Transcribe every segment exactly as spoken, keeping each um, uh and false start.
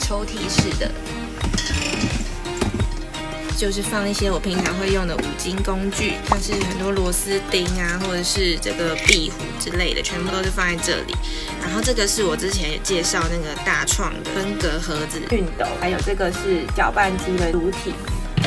抽屉式的，就是放一些我平常会用的五金工具，像是很多螺丝钉啊，或者是这个壁虎之类的，全部都是放在这里。然后这个是我之前有介绍那个大创的分隔盒子熨斗，还有这个是搅拌机的主体。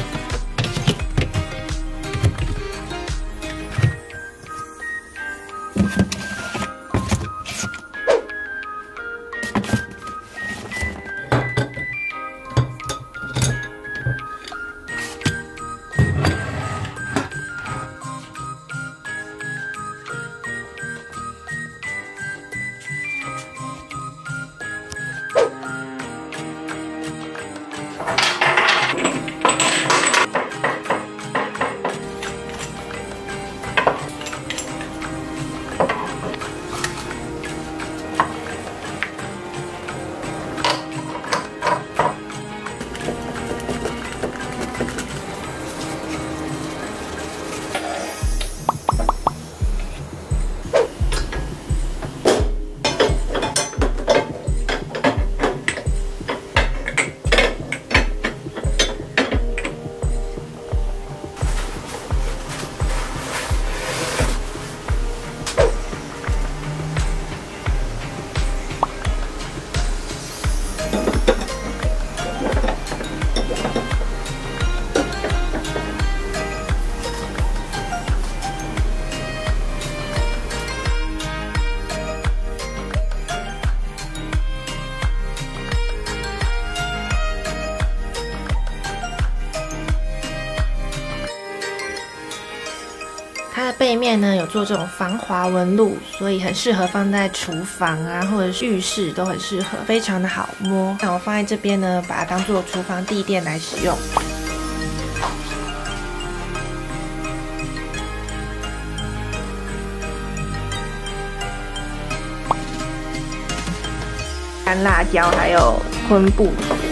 它的背面呢有做这种防滑纹路，所以很适合放在厨房啊，或者是浴室都很适合，非常的好摸。那我放在这边呢，把它当做厨房地垫来使用。干辣椒还有昆布。